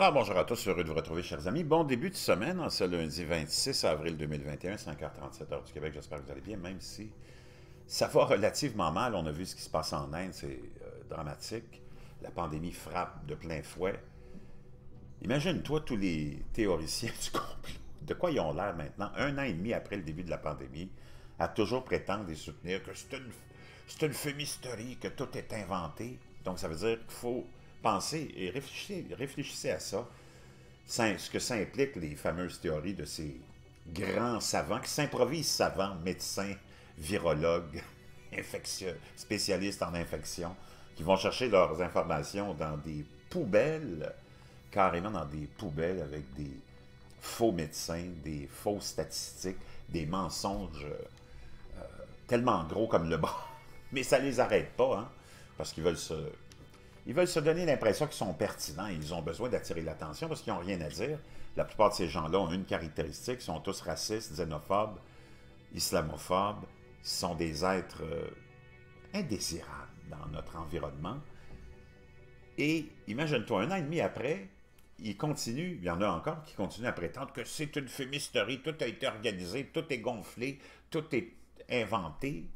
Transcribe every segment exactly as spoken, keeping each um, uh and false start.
Ah, bonjour à tous, heureux de vous retrouver, chers amis. Bon début de semaine, en ce lundi vingt-six avril deux mille vingt et un, cinq heures trente-sept heure du Québec. J'espère que vous allez bien, même si ça va relativement mal. On a vu ce qui se passe en Inde, c'est euh, dramatique. La pandémie frappe de plein fouet. Imagine-toi tous les théoriciens du complot. De quoi ils ont l'air maintenant, un an et demi après le début de la pandémie, à toujours prétendre et soutenir que c'est une, c'est une fumisterie, que tout est inventé. Donc, ça veut dire qu'il faut penser et réfléchir, réfléchissez à ça, ce que ça implique, les fameuses théories de ces grands savants qui s'improvisent savants, médecins, virologues, infectieux, spécialistes en infection, qui vont chercher leurs informations dans des poubelles, carrément dans des poubelles avec des faux médecins, des fausses statistiques, des mensonges euh, tellement gros comme le bras. Mais ça ne les arrête pas, hein, parce qu'ils veulent se... Ils veulent se donner l'impression qu'ils sont pertinents et ils ont besoin d'attirer l'attention parce qu'ils n'ont rien à dire. La plupart de ces gens-là ont une caractéristique, ils sont tous racistes, xénophobes, islamophobes. Ils sont des êtres euh, indésirables dans notre environnement. Et imagine-toi, un an et demi après, ils continuent, il y en a encore qui continuent à prétendre que c'est une fumisterie, tout a été organisé, tout est gonflé, tout est inventé.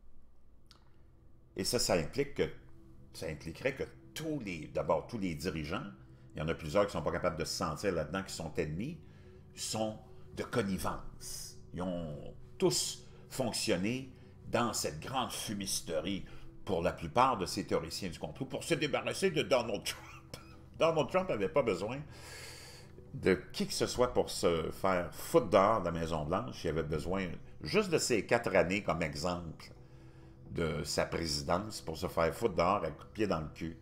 Et ça, ça implique que ça impliquerait que tous les, d'abord tous les dirigeants, il y en a plusieurs qui ne sont pas capables de se sentir là-dedans, qui sont ennemis, sont de connivence. Ils ont tous fonctionné dans cette grande fumisterie pour la plupart de ces théoriciens du complot, pour se débarrasser de Donald Trump. Donald Trump n'avait pas besoin de qui que ce soit pour se faire foutre dehors de la Maison-Blanche. Il avait besoin juste de ces quatre années comme exemple de sa présidence pour se faire foutre dehors à coups de pied dans le cul.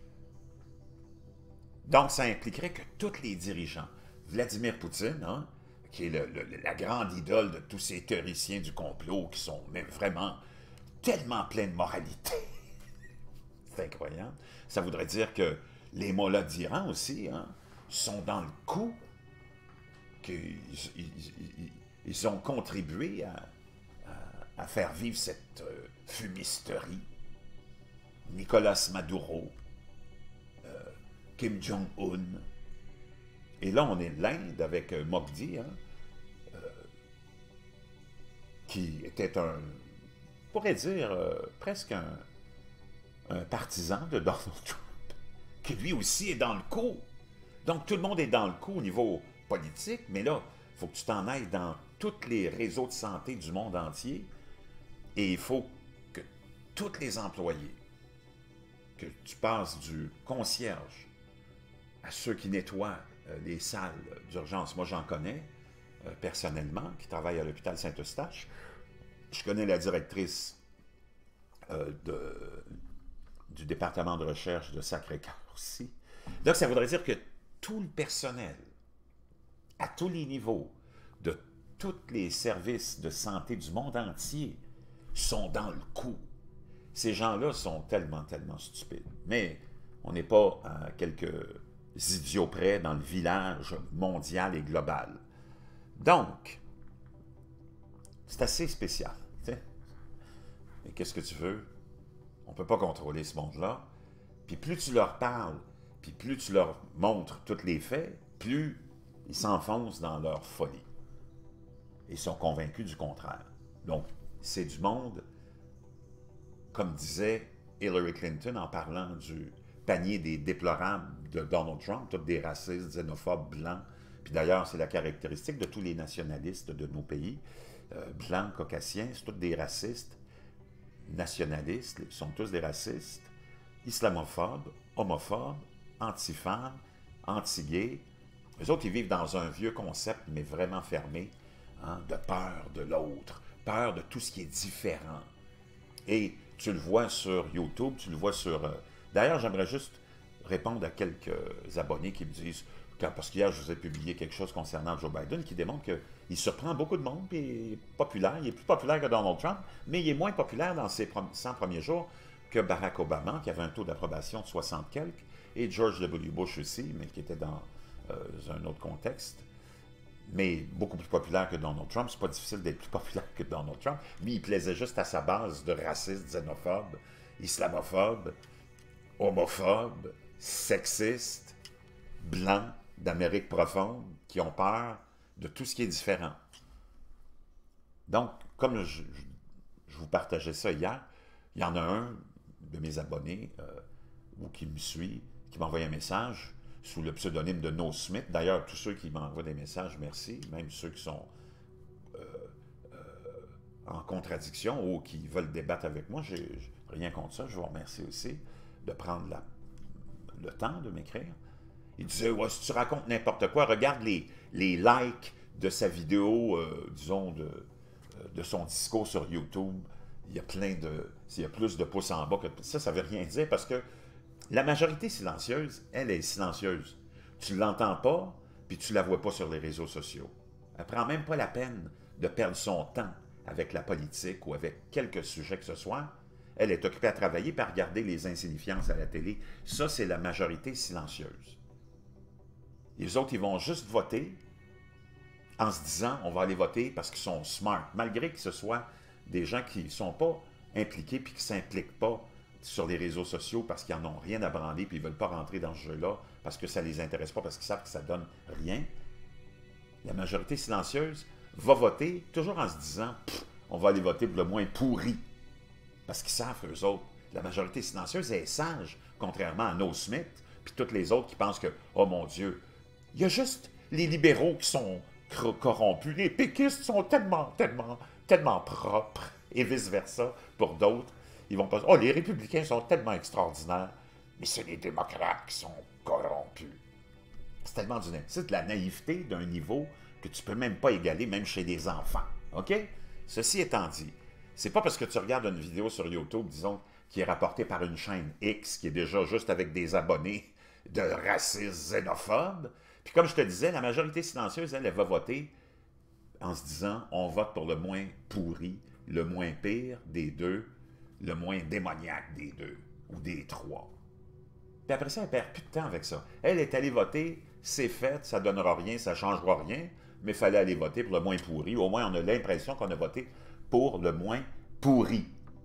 Donc, ça impliquerait que tous les dirigeants, Vladimir Poutine, hein, qui est le, le, la grande idole de tous ces théoriciens du complot qui sont même vraiment tellement pleins de moralité, c'est incroyable, ça voudrait dire que les mollahs d'Iran aussi hein, sont dans le coup, qu'ils ils, ils, ils ont contribué à, à, à faire vivre cette euh, fumisterie. Nicolas Maduro, euh, Kim Jong-un. Et là, on est l'Inde avec euh, Modi, hein, euh, qui était un, on pourrait dire, euh, presque un, un partisan de Donald Trump, qui lui aussi est dans le coup. Donc, tout le monde est dans le coup au niveau politique, mais là, il faut que tu t'en ailles dans tous les réseaux de santé du monde entier, et il faut que tous les employés, que tu passes du concierge à ceux qui nettoient euh, les salles d'urgence. Moi, j'en connais euh, personnellement, qui travaillent à l'hôpital Saint-Eustache. Je connais la directrice euh, de, du département de recherche de Sacré-Cœur aussi. Donc, ça voudrait dire que tout le personnel, à tous les niveaux, de tous les services de santé du monde entier, sont dans le coup. Ces gens-là sont tellement, tellement stupides. Mais on n'est pas à quelques idiots près dans le village mondial et global. Donc, c'est assez spécial. T'sais. Mais qu'est-ce que tu veux? On ne peut pas contrôler ce monde-là. Puis plus tu leur parles, puis plus tu leur montres tous les faits, plus ils s'enfoncent dans leur folie. Ils sont convaincus du contraire. Donc, c'est du monde, comme disait Hillary Clinton en parlant du panier des déplorables de Donald Trump, tous des racistes, xénophobes, blancs. Puis d'ailleurs, c'est la caractéristique de tous les nationalistes de nos pays, euh, blancs, caucasiens, c'est tous des racistes, nationalistes, ils sont tous des racistes, islamophobes, homophobes, anti-femmes, anti-gays. Eux autres, ils vivent dans un vieux concept, mais vraiment fermé, hein, de peur de l'autre, peur de tout ce qui est différent. Et tu le vois sur YouTube, tu le vois sur... Euh... D'ailleurs, j'aimerais juste répondre à quelques abonnés qui me disent, parce qu'hier, je vous ai publié quelque chose concernant Joe Biden qui démontre qu'il surprend beaucoup de monde, puis il est populaire, il est plus populaire que Donald Trump, mais il est moins populaire dans ses cent premiers jours que Barack Obama, qui avait un taux d'approbation de soixante quelques, et George W. Bush aussi, mais qui était dans euh, un autre contexte. Mais beaucoup plus populaire que Donald Trump. C'est pas difficile d'être plus populaire que Donald Trump. Lui, il plaisait juste à sa base de racistes, xénophobes, islamophobes, homophobes, sexistes, blancs, d'Amérique profonde qui ont peur de tout ce qui est différent. Donc, comme je, je, je vous partageais ça hier, il y en a un de mes abonnés euh, ou qui me suit, qui m'a envoyé un message sous le pseudonyme de No Smith. D'ailleurs, tous ceux qui m'envoient des messages, merci, même ceux qui sont euh, euh, en contradiction ou qui veulent débattre avec moi, j'ai rien contre ça. Je vous remercie aussi de prendre la, le temps de m'écrire. Il disait, ouais, si tu racontes n'importe quoi, regarde les, les likes de sa vidéo, euh, disons, de, de son discours sur YouTube. Il y a plein de... Il y a plus de pouces en bas que... Ça, ça ne veut rien dire parce que la majorité silencieuse, elle est silencieuse. Tu ne l'entends pas, puis tu ne la vois pas sur les réseaux sociaux. Elle ne prend même pas la peine de perdre son temps avec la politique ou avec quelque sujet que ce soit. Elle est occupée à travailler et à regarder les insignifiances à la télé. Ça, c'est la majorité silencieuse. Les autres, ils vont juste voter en se disant, on va aller voter parce qu'ils sont smart, malgré que ce soit des gens qui ne sont pas impliqués puis qui ne s'impliquent pas sur les réseaux sociaux parce qu'ils n'en ont rien à branler puis ils ne veulent pas rentrer dans ce jeu-là parce que ça ne les intéresse pas, parce qu'ils savent que ça ne donne rien. La majorité silencieuse va voter toujours en se disant, on va aller voter pour le moins pourri. Parce qu'ils savent, eux autres, la majorité silencieuse est sage, contrairement à No Smith puis toutes les autres qui pensent que, oh mon Dieu, il y a juste les libéraux qui sont corrompus. Les péquistes sont tellement, tellement, tellement propres, et vice-versa pour d'autres. Ils vont pas dire, oh, les républicains sont tellement extraordinaires, mais c'est les démocrates qui sont corrompus. C'est tellement du c'est de la naïveté d'un niveau que tu ne peux même pas égaler, même chez des enfants. OK? Ceci étant dit, c'est pas parce que tu regardes une vidéo sur YouTube, disons, qui est rapportée par une chaîne X, qui est déjà juste avec des abonnés de racistes xénophobes. Puis comme je te disais, la majorité silencieuse, elle, elle va voter en se disant, on vote pour le moins pourri, le moins pire des deux, le moins démoniaque des deux, ou des trois. Puis après ça, elle perd plus de temps avec ça. Elle est allée voter, c'est fait, ça ne donnera rien, ça ne changera rien, mais il fallait aller voter pour le moins pourri. Au moins, on a l'impression qu'on a voté pour le moins pourri.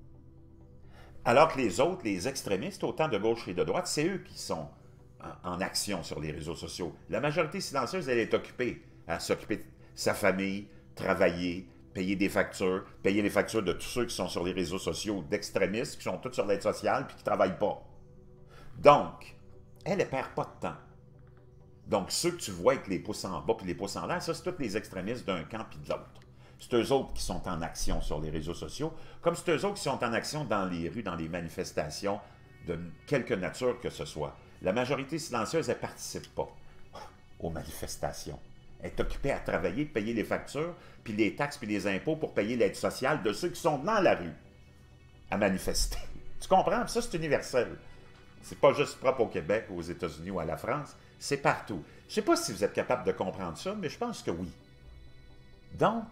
Alors que les autres, les extrémistes, autant de gauche et de droite, c'est eux qui sont en, en action sur les réseaux sociaux. La majorité silencieuse, elle est occupée à s'occuper de sa famille, travailler, payer des factures, payer les factures de tous ceux qui sont sur les réseaux sociaux, d'extrémistes, qui sont tous sur l'aide sociale puis qui ne travaillent pas. Donc, elle ne perd pas de temps. Donc, ceux que tu vois avec les pouces en bas puis les pouces en l'air, ça, c'est tous les extrémistes d'un camp puis de l'autre. C'est eux autres qui sont en action sur les réseaux sociaux, comme c'est eux autres qui sont en action dans les rues, dans les manifestations de quelque nature que ce soit. La majorité silencieuse, elle ne participe pas aux manifestations. Elle est occupée à travailler, payer les factures, puis les taxes, puis les impôts pour payer l'aide sociale de ceux qui sont dans la rue à manifester. Tu comprends? Ça, c'est universel. C'est pas juste propre au Québec, aux États-Unis ou à la France. C'est partout. Je ne sais pas si vous êtes capable de comprendre ça, mais je pense que oui. Donc,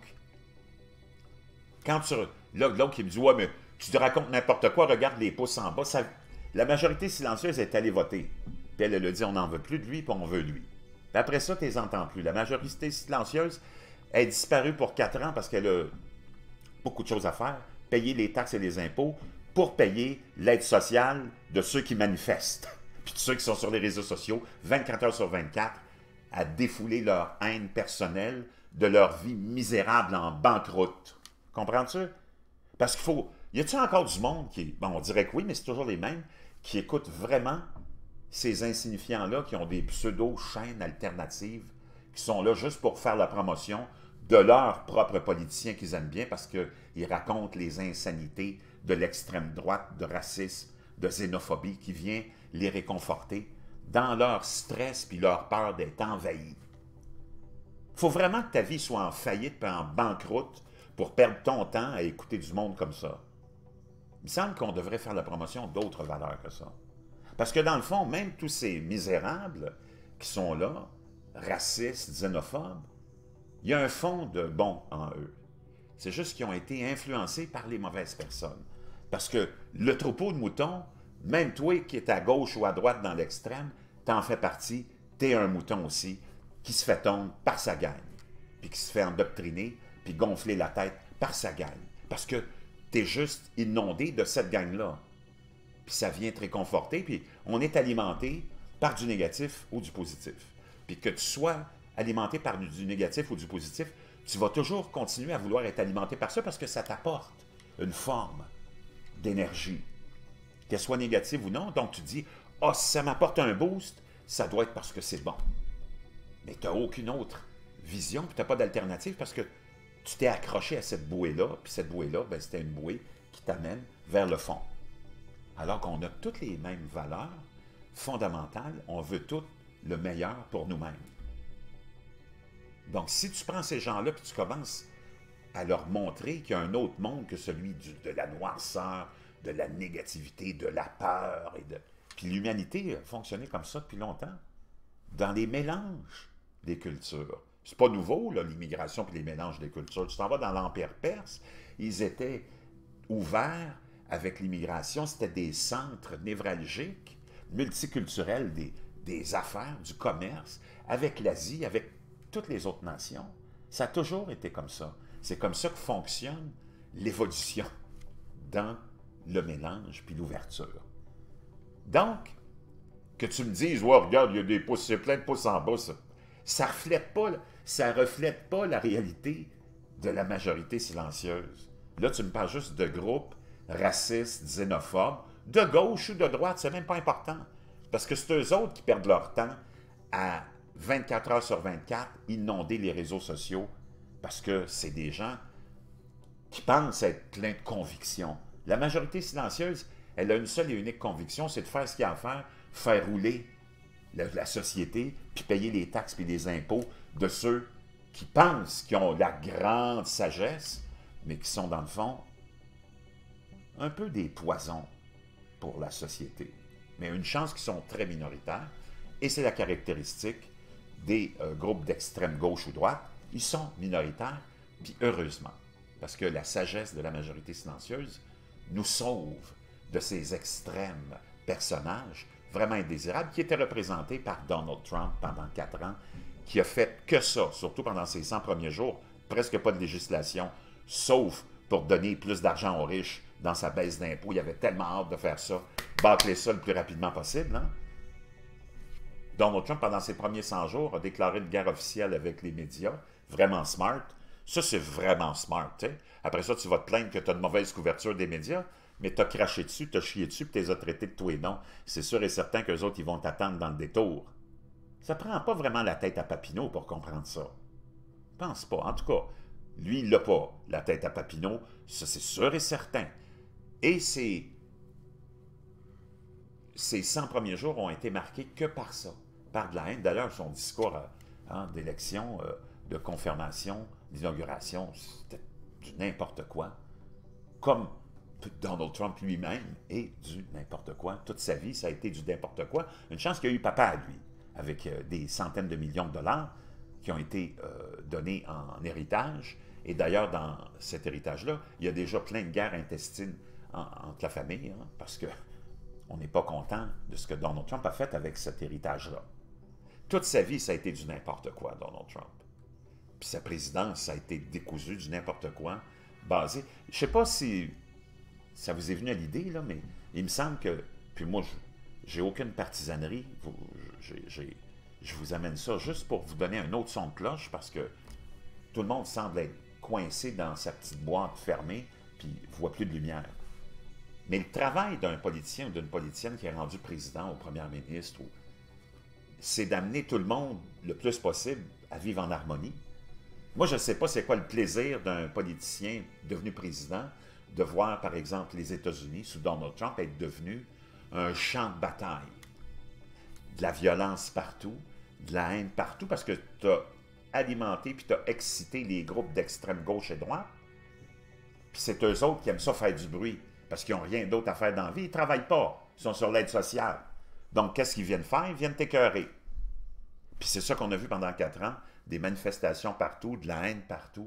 quand tu... Là, l'autre qui me dit, ouais, mais tu te racontes n'importe quoi, regarde les pouces en bas. Ça... La majorité silencieuse est allée voter. Puis elle, elle a dit, on n'en veut plus de lui, puis on veut lui. Puis après ça, tu les entends plus. La majorité silencieuse est disparue pour quatre ans parce qu'elle a beaucoup de choses à faire. Payer les taxes et les impôts pour payer l'aide sociale de ceux qui manifestent. Puis de ceux qui sont sur les réseaux sociaux, vingt-quatre heures sur vingt-quatre, à défouler leur haine personnelle de leur vie misérable en banqueroute. Comprends-tu? Parce qu'il faut... Y a-t-il encore du monde qui... Bon, on dirait que oui, mais c'est toujours les mêmes, qui écoutent vraiment ces insignifiants-là, qui ont des pseudo-chaînes alternatives, qui sont là juste pour faire la promotion de leurs propres politiciens qu'ils aiment bien, parce qu'ils racontent les insanités de l'extrême droite, de racisme, de xénophobie, qui vient les réconforter dans leur stress puis leur peur d'être envahis. Il faut vraiment que ta vie soit en faillite et en banqueroute pour perdre ton temps à écouter du monde comme ça. Il me semble qu'on devrait faire la promotion d'autres valeurs que ça. Parce que dans le fond, même tous ces misérables qui sont là, racistes, xénophobes, il y a un fond de bon en eux. C'est juste qu'ils ont été influencés par les mauvaises personnes. Parce que le troupeau de moutons, même toi qui es à gauche ou à droite dans l'extrême, t'en fais partie, t'es un mouton aussi, qui se fait tondre par sa gang, puis qui se fait endoctriner, puis gonfler la tête par sa gang. Parce que t'es juste inondé de cette gang-là. Puis ça vient te réconforter, puis on est alimenté par du négatif ou du positif. puis que tu sois alimenté par du négatif ou du positif, tu vas toujours continuer à vouloir être alimenté par ça parce que ça t'apporte une forme d'énergie, qu'elle soit négative ou non. Donc tu dis, ah, oh, si ça m'apporte un boost, ça doit être parce que c'est bon. Mais tu n'as aucune autre vision, puis tu n'as pas d'alternative parce que tu t'es accroché à cette bouée-là, puis cette bouée-là, ben, c'était une bouée qui t'amène vers le fond. Alors qu'on a toutes les mêmes valeurs fondamentales, on veut tout le meilleur pour nous-mêmes. Donc, si tu prends ces gens-là et tu commences à leur montrer qu'il y a un autre monde que celui du, de la noirceur, de la négativité, de la peur, et de... puis l'humanité a fonctionné comme ça depuis longtemps, dans les mélanges des cultures. C'est pas nouveau, là, l'immigration et les mélanges des cultures. Tu t'en vas dans l'Empire perse, ils étaient ouverts avec l'immigration, c'était des centres névralgiques, multiculturels, des, des affaires, du commerce, avec l'Asie, avec toutes les autres nations. Ça a toujours été comme ça. C'est comme ça que fonctionne l'évolution dans le mélange puis l'ouverture. Donc, que tu me dises, ouais, regarde, il y a des pouces, c'est plein de pouces en bas, ça. Ça reflète pas, ça reflète pas la réalité de la majorité silencieuse. Là, tu me parles juste de groupes racistes, xénophobes, de gauche ou de droite, c'est même pas important. Parce que c'est eux autres qui perdent leur temps à vingt-quatre heures sur vingt-quatre inonder les réseaux sociaux parce que c'est des gens qui pensent être pleins de convictions. La majorité silencieuse, elle a une seule et unique conviction, c'est de faire ce qu'il y a à faire, faire rouler la, la société, puis payer les taxes et les impôts de ceux qui pensent qu'ils ont la grande sagesse, mais qui sont dans le fond un peu des poisons pour la société. Mais une chance qu'ils sont très minoritaires, et c'est la caractéristique des euh, groupes d'extrême gauche ou droite, ils sont minoritaires, puis heureusement, parce que la sagesse de la majorité silencieuse nous sauve de ces extrêmes personnages vraiment indésirables qui étaient représentés par Donald Trump pendant quatre ans, qui a fait que ça, surtout pendant ses cent premiers jours, presque pas de législation, sauf pour donner plus d'argent aux riches dans sa baisse d'impôts. Il avait tellement hâte de faire ça, bâcler ça le plus rapidement possible. Hein? Donald Trump, pendant ses premiers cent jours, a déclaré une guerre officielle avec les médias, vraiment smart. Ça, c'est vraiment smart. T'sais. Après ça, tu vas te plaindre que tu as une mauvaise couverture des médias, mais tu as craché dessus, tu as chié dessus, puis tu les as traités de tout et non. C'est sûr et certain qu'eux autres, ils vont t'attendre dans le détour. Ça prend pas vraiment la tête à Papineau pour comprendre ça. Je pense pas. En tout cas, lui, il l'a pas, la tête à Papineau. Ça, c'est sûr et certain. Et ces, ces cent premiers jours ont été marqués que par ça, par de la haine. D'ailleurs, son discours hein, d'élection, euh, de confirmation, d'inauguration, c'était du n'importe quoi. Comme Donald Trump lui-même est du n'importe quoi. Toute sa vie, ça a été du n'importe quoi. Une chance qu'il a eu papa à lui, avec euh, des centaines de millions de dollars qui ont été euh, donnés en, en héritage. Et d'ailleurs, dans cet héritage-là, il y a déjà plein de guerres intestines en, entre la famille, hein, parce qu'on n'est pas content de ce que Donald Trump a fait avec cet héritage-là. Toute sa vie, ça a été du n'importe quoi, Donald Trump. Puis sa présidence, ça a été décousu du n'importe quoi, basé... Je ne sais pas si ça vous est venu à l'idée, là, mais il me semble que... Puis moi, j'ai aucune partisanerie. Je vous amène ça juste pour vous donner un autre son de cloche, parce que tout le monde semble être coincé dans sa petite boîte fermée, puis ne voit plus de lumière. Mais le travail d'un politicien ou d'une politicienne qui est rendu président ou premier ministre, c'est d'amener tout le monde le plus possible à vivre en harmonie. Moi, je ne sais pas c'est quoi le plaisir d'un politicien devenu président de voir, par exemple, les États-Unis, sous Donald Trump, être devenu un champ de bataille. De la violence partout, de la haine partout, parce que tu as alimenté puis tu as excité les groupes d'extrême gauche et droite. Puis c'est eux autres qui aiment ça faire du bruit, parce qu'ils n'ont rien d'autre à faire dans la vie. Ils ne travaillent pas, ils sont sur l'aide sociale. Donc, qu'est-ce qu'ils viennent faire? Ils viennent t'écœurer. Puis c'est ça qu'on a vu pendant quatre ans, des manifestations partout, de la haine partout,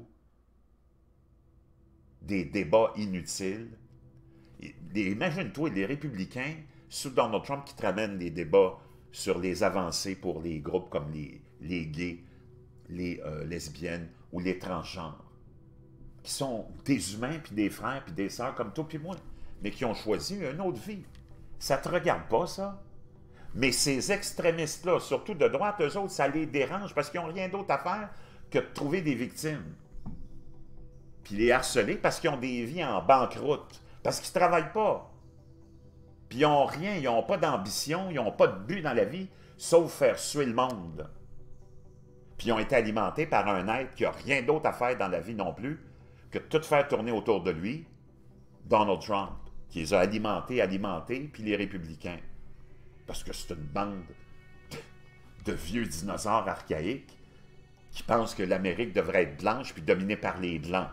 des débats inutiles. Imagine-toi, les républicains, sous Donald Trump, qui te ramènent des débats sur les avancées pour les groupes comme les, les gays, les euh, lesbiennes ou les transgenres, qui sont des humains, puis des frères, puis des sœurs comme toi puis moi, mais qui ont choisi une autre vie. Ça te regarde pas, ça? Mais ces extrémistes-là, surtout de droite, eux autres, ça les dérange parce qu'ils n'ont rien d'autre à faire que de trouver des victimes. Puis les harceler parce qu'ils ont des vies en banqueroute, parce qu'ils ne travaillent pas. Puis ils n'ont rien, ils n'ont pas d'ambition, ils n'ont pas de but dans la vie, sauf faire suer le monde. Puis ils ont été alimentés par un être qui n'a rien d'autre à faire dans la vie non plus que de tout faire tourner autour de lui, Donald Trump, qui les a alimentés, alimentés, puis les républicains. Parce que c'est une bande de vieux dinosaures archaïques qui pensent que l'Amérique devrait être blanche puis dominée par les Blancs.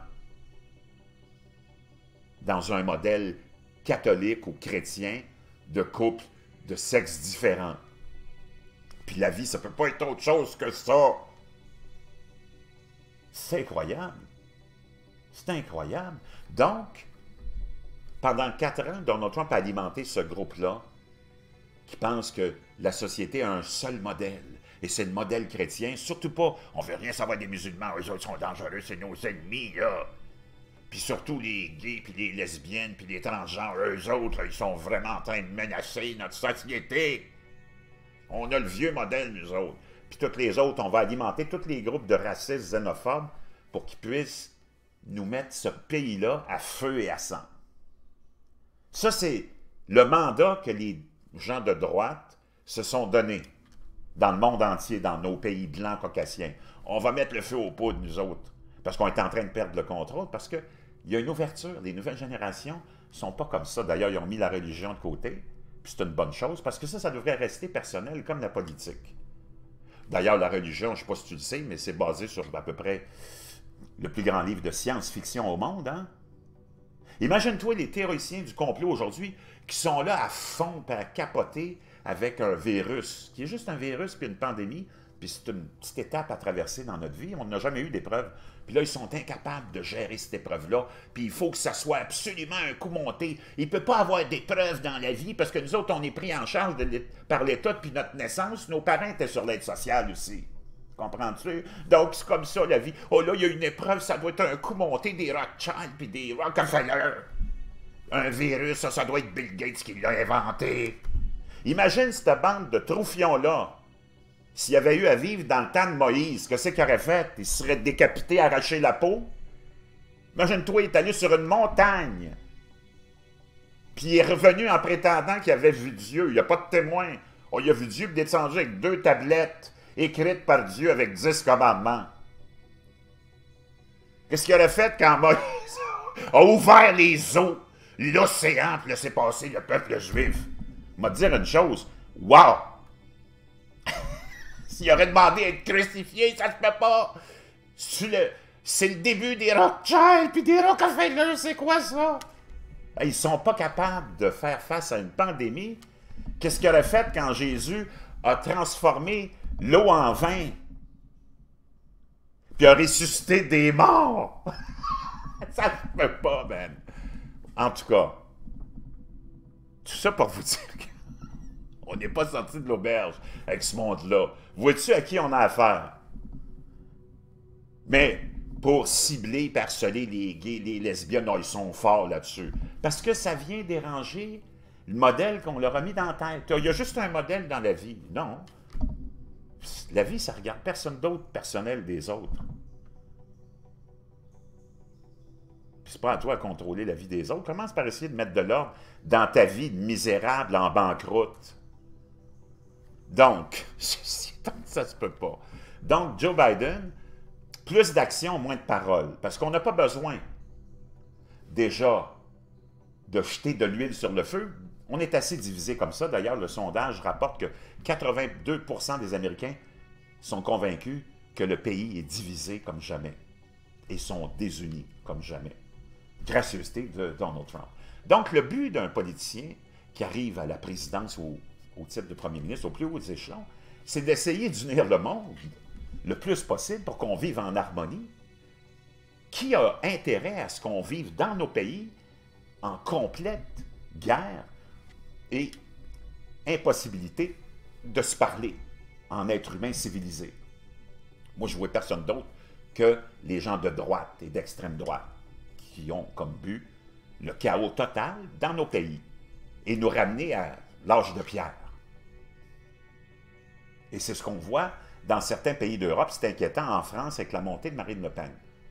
Dans un modèle catholique ou chrétien de couple de sexes différents. Puis la vie, ça peut pas être autre chose que ça. C'est incroyable. C'est incroyable. Donc, pendant quatre ans, Donald Trump a alimenté ce groupe-là qui pense que la société a un seul modèle. Et c'est le modèle chrétien. Surtout pas, on veut rien savoir des musulmans, eux autres sont dangereux, c'est nos ennemis, là. Puis surtout les gays, puis les lesbiennes, puis les transgenres, eux autres, là, ils sont vraiment en train de menacer notre société. On a le vieux modèle, nous autres. Puis toutes les autres, on va alimenter tous les groupes de racistes xénophobes pour qu'ils puissent nous mettre ce pays-là à feu et à sang. Ça, c'est le mandat que les gens de droite se sont donnés dans le monde entier, dans nos pays blancs caucasiens. On va mettre le feu aux poudres, nous autres, parce qu'on est en train de perdre le contrôle, parce qu'il y a une ouverture. Les nouvelles générations ne sont pas comme ça. D'ailleurs, ils ont mis la religion de côté, puis c'est une bonne chose, parce que ça, ça devrait rester personnel, comme la politique. D'ailleurs, la religion, je ne sais pas si tu le sais, mais c'est basé sur à peu près le plus grand livre de science-fiction au monde, hein? Imagine-toi les théoriciens du complot aujourd'hui qui sont là à fond, à capoter avec un virus, qui est juste un virus puis une pandémie, puis c'est une petite étape à traverser dans notre vie. On n'a jamais eu d'épreuve. Puis là, ils sont incapables de gérer cette épreuve-là, puis il faut que ça soit absolument un coup monté. Il ne peut pas avoir d'épreuve dans la vie, parce que nous autres, on est pris en charge de par l'État depuis notre naissance. Nos parents étaient sur l'aide sociale aussi. Comprends-tu? Donc, c'est comme ça, la vie. Oh là, il y a une épreuve, ça doit être un coup monté des Rothschild puis des Rockefeller. Un virus, ça, ça doit être Bill Gates qui l'a inventé. Imagine cette bande de troufions-là. S'il avait eu à vivre dans le temps de Moïse, qu'est-ce qu'il aurait fait? Il se serait décapité, arraché la peau. Imagine-toi, il est allé sur une montagne. Puis il est revenu en prétendant qu'il avait vu Dieu. Il n'y a pas de témoin. Oh, il a vu Dieu descendu avec deux tablettes écrites par Dieu avec dix commandements. Qu'est-ce qu'il aurait fait quand Moïse a ouvert les eaux, l'océan, puis laissé passer le peuple juif? Il m'a dit une chose. Wow! S'il aurait demandé à être crucifié, ça se peut pas. C'est le, c'est le début des Rothschild puis des Rockefeller, c'est quoi ça? Ils sont pas capables de faire face à une pandémie. Qu'est-ce qu'il aurait fait quand Jésus a transformé l'eau en vin? Puis a ressuscité des morts? Ça se peut pas, man. En tout cas, tout ça pour vous dire qu'on n'est pas sorti de l'auberge avec ce monde-là. Vois-tu à qui on a affaire? Mais pour cibler, harceler les gays, les lesbiennes, non, ils sont forts là-dessus. Parce que ça vient déranger le modèle qu'on leur a mis dans la tête. Il y a juste un modèle dans la vie. Non. La vie, ça regarde personne d'autre personnel des autres. Puis c'est pas à toi à contrôler la vie des autres. Commence par essayer de mettre de l'ordre dans ta vie misérable, en banqueroute. Donc, ça se peut pas. Donc, Joe Biden, plus d'action, moins de paroles. Parce qu'on n'a pas besoin, déjà, de jeter de l'huile sur le feu. On est assez divisé comme ça. D'ailleurs, le sondage rapporte que quatre-vingt-deux pour cent des Américains sont convaincus que le pays est divisé comme jamais et sont désunis comme jamais. Gracieuseté de Donald Trump. Donc, le but d'un politicien qui arrive à la présidence ou au titre de premier ministre, au plus haut des échelons, c'est d'essayer d'unir le monde le plus possible pour qu'on vive en harmonie. Qui a intérêt à ce qu'on vive dans nos pays en complète guerre et impossibilité de se parler en être humain civilisé? Moi, je ne vois personne d'autre que les gens de droite et d'extrême droite qui ont comme but le chaos total dans nos pays et nous ramener à l'âge de pierre. Et c'est ce qu'on voit dans certains pays d'Europe. C'est inquiétant en France avec la montée de Marine Le Pen.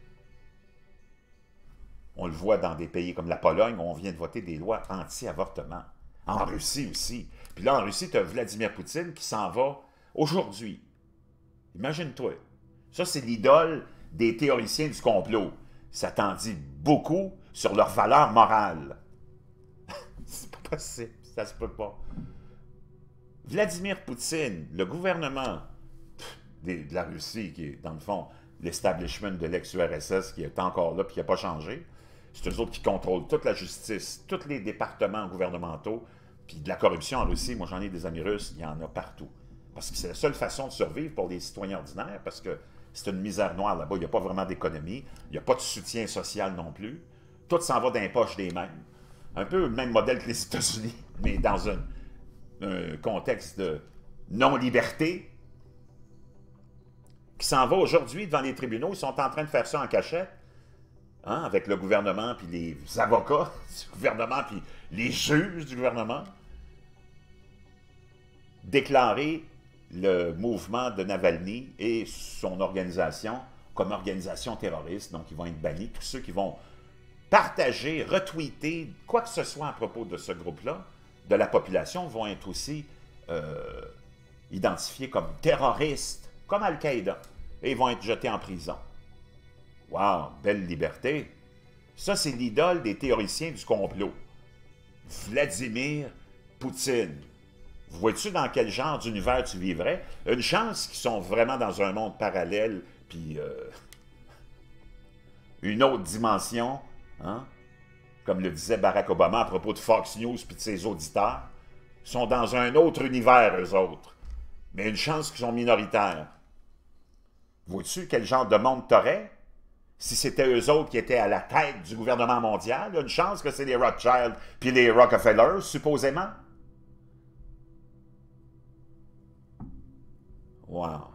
On le voit dans des pays comme la Pologne où on vient de voter des lois anti-avortement. En Russie aussi. Puis là, en Russie, tu as Vladimir Poutine qui s'en va aujourd'hui. Imagine-toi. Ça, c'est l'idole des théoriciens du complot. Ça t'en dit beaucoup sur leur valeur morale. C'est pas possible. Ça se peut pas. Vladimir Poutine, le gouvernement de la Russie, qui est, dans le fond, l'establishment de l'ex-U R S S, qui est encore là et qui n'a pas changé, c'est eux autres qui contrôlent toute la justice, tous les départements gouvernementaux, puis de la corruption en Russie. Moi, j'en ai des amis russes, il y en a partout. Parce que c'est la seule façon de survivre pour les citoyens ordinaires, parce que c'est une misère noire là-bas. Il n'y a pas vraiment d'économie, il n'y a pas de soutien social non plus. Tout s'en va dans les poches des mêmes. Un peu le même modèle que les États-Unis, mais dans un, un contexte de non-liberté, qui s'en va aujourd'hui devant les tribunaux. Ils sont en train de faire ça en cachette, hein, avec le gouvernement, puis les avocats du gouvernement, puis les juges du gouvernement. Déclarer le mouvement de Navalny et son organisation comme organisation terroriste. Donc, ils vont être bannis. Tous ceux qui vont partager, retweeter, quoi que ce soit à propos de ce groupe-là, de la population, vont être aussi euh, identifiés comme terroristes, comme Al-Qaïda, et ils vont être jetés en prison. Wow, belle liberté! Ça, c'est l'idole des théoriciens du complot. Vladimir Poutine. Vois-tu dans quel genre d'univers tu vivrais? Une chance qu'ils sont vraiment dans un monde parallèle, puis euh, une autre dimension, hein? Comme le disait Barack Obama à propos de Fox News puis de ses auditeurs, sont dans un autre univers, eux autres. Mais une chance qu'ils sont minoritaires. Vois-tu quel genre de monde t'aurais? Si c'était eux autres qui étaient à la tête du gouvernement mondial, une chance que c'est les Rothschild puis les Rockefeller, supposément. Wow.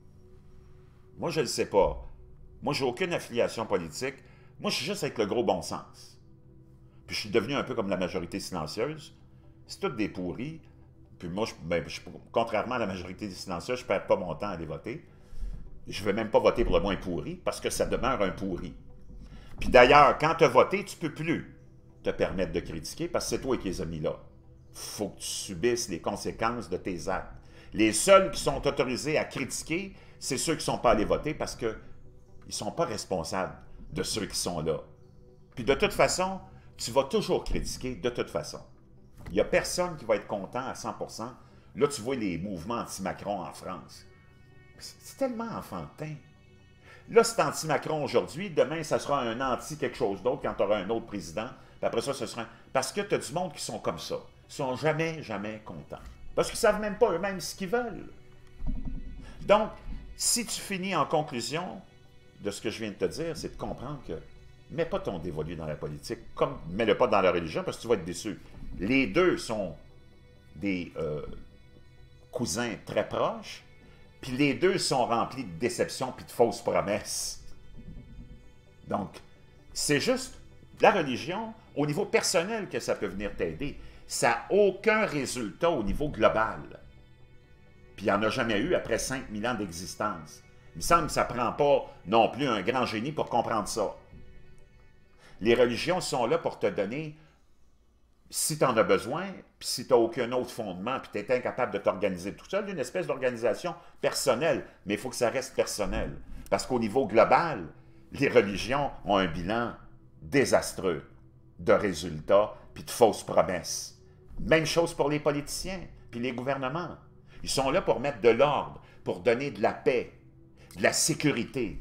Moi, je ne le sais pas. Moi, j'ai aucune affiliation politique. Moi, je suis juste avec le gros bon sens. Puis je suis devenu un peu comme la majorité silencieuse. C'est toutes des pourris. Puis moi, je, ben, je, contrairement à la majorité silencieuse, je ne perds pas mon temps à aller voter. Je ne vais même pas voter pour le moins pourri, parce que ça demeure un pourri. Puis d'ailleurs, quand tu as voté, tu ne peux plus te permettre de critiquer, parce que c'est toi qui les as mis là. Il faut que tu subisses les conséquences de tes actes. Les seuls qui sont autorisés à critiquer, c'est ceux qui ne sont pas allés voter, parce qu'ils ne sont pas responsables de ceux qui sont là. Puis de toute façon, tu vas toujours critiquer, de toute façon. Il n'y a personne qui va être content à cent pour cent. Là, tu vois les mouvements anti-Macron en France. C'est tellement enfantin. Là, c'est anti-Macron aujourd'hui. Demain, ça sera un anti-quelque chose d'autre quand tu auras un autre président. Puis après ça, ce sera un... Parce que tu as du monde qui sont comme ça. Ils sont jamais, jamais contents. Parce qu'ils ne savent même pas eux-mêmes ce qu'ils veulent. Donc, si tu finis en conclusion de ce que je viens de te dire, c'est de comprendre que mets pas ton dévolu dans la politique, comme mets-le pas dans la religion, parce que tu vas être déçu. Les deux sont des euh, cousins très proches, puis les deux sont remplis de déceptions puis de fausses promesses. Donc, c'est juste la religion, au niveau personnel, que ça peut venir t'aider. Ça n'a aucun résultat au niveau global. Puis il n'y en a jamais eu après cinq mille ans d'existence. Il me semble que ça ne prend pas non plus un grand génie pour comprendre ça. Les religions sont là pour te donner, si tu en as besoin, puis si tu n'as aucun autre fondement, puis tu es incapable de t'organiser tout seul, une espèce d'organisation personnelle. Mais il faut que ça reste personnel. Parce qu'au niveau global, les religions ont un bilan désastreux de résultats puis de fausses promesses. Même chose pour les politiciens puis les gouvernements. Ils sont là pour mettre de l'ordre, pour donner de la paix, de la sécurité,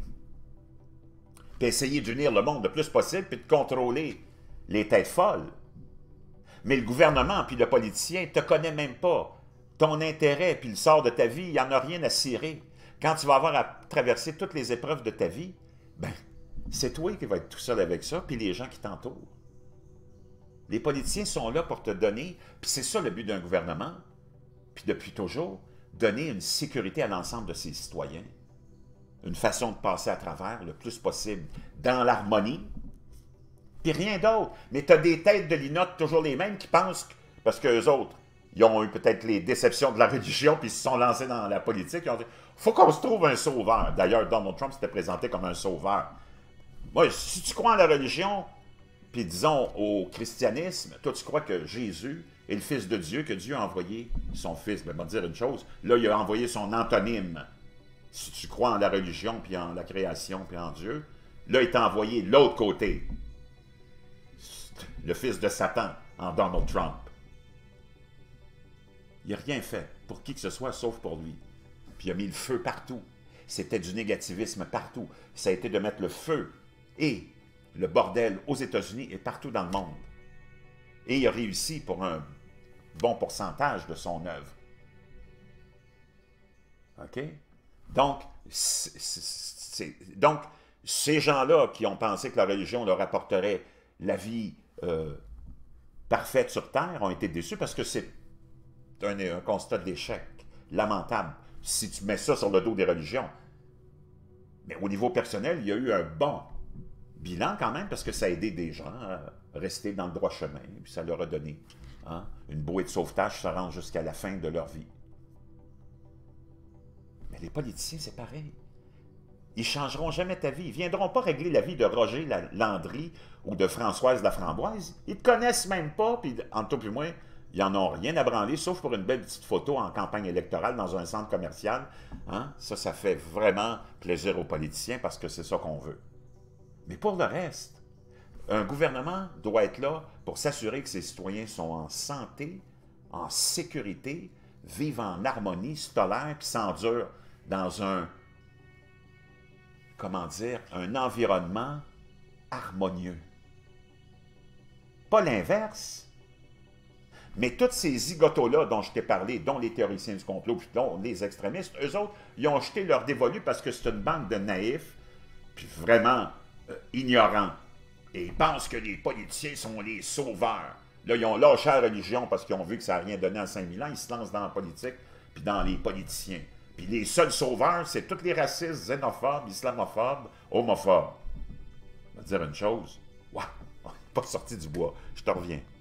puis essayer d'unir le monde le plus possible puis de contrôler les têtes folles. Mais le gouvernement puis le politicien ne te connaît même pas. Ton intérêt puis le sort de ta vie, il n'y en a rien à cirer. Quand tu vas avoir à traverser toutes les épreuves de ta vie, ben, c'est toi qui vas être tout seul avec ça, puis les gens qui t'entourent. Les politiciens sont là pour te donner, puis c'est ça le but d'un gouvernement, puis depuis toujours, donner une sécurité à l'ensemble de ses citoyens, une façon de passer à travers le plus possible dans l'harmonie, puis rien d'autre. Mais tu as des têtes de linotte toujours les mêmes qui pensent, que, parce qu'eux autres, ils ont eu peut-être les déceptions de la religion, puis ils se sont lancés dans la politique. Ils ont dit, faut qu'on se trouve un sauveur. D'ailleurs, Donald Trump s'était présenté comme un sauveur. Moi, si tu crois en la religion, puis disons au christianisme, toi tu crois que Jésus est le Fils de Dieu, que Dieu a envoyé son Fils. Mais ben, on va dire une chose, là il a envoyé son antonyme. Si tu crois en la religion, puis en la création, puis en Dieu, là il t'a envoyé l'autre côté. Le fils de Satan, en Donald Trump. Il n'a rien fait pour qui que ce soit, sauf pour lui. Puis il a mis le feu partout. C'était du négativisme partout. Ça a été de mettre le feu et le bordel aux États-Unis et partout dans le monde. Et il a réussi pour un bon pourcentage de son œuvre. OK? Donc, c'est, c'est, donc ces gens-là qui ont pensé que la religion leur apporterait la vie euh, parfaite sur Terre ont été déçus parce que c'est un, un constat d'échec lamentable si tu mets ça sur le dos des religions. Mais au niveau personnel, il y a eu un bon bilan quand même parce que ça a aidé des gens à rester dans le droit chemin, puis ça leur a donné hein, une bouée de sauvetage, ça rend jusqu'à la fin de leur vie. Mais les politiciens, c'est pareil. Ils ne changeront jamais ta vie. Ils ne viendront pas régler la vie de Roger Landry ou de Françoise Laframboise. Ils ne te connaissent même pas, puis entre toi et moi, ils n'en ont rien à branler, sauf pour une belle petite photo en campagne électorale dans un centre commercial. Hein? Ça, ça fait vraiment plaisir aux politiciens parce que c'est ça qu'on veut. Mais pour le reste, un gouvernement doit être là pour s'assurer que ses citoyens sont en santé, en sécurité, vivent en harmonie, se tolèrent, puis s'endurent dans un, comment dire, un environnement harmonieux. Pas l'inverse. Mais tous ces zigotos-là dont je t'ai parlé, dont les théoriciens du complot, puis dont les extrémistes, eux autres, ils ont jeté leur dévolu parce que c'est une bande de naïfs, puis vraiment euh, ignorants. Et ils pensent que les politiciens sont les sauveurs. Là, ils ont lâché la religion parce qu'ils ont vu que ça n'a rien donné en cinq mille ans. Ils se lancent dans la politique, puis dans les politiciens. Puis les seuls sauveurs, c'est tous les racistes, xénophobes, islamophobes, homophobes. Je vais te dire une chose. Ouais, on n'est pas sorti du bois. Je te reviens.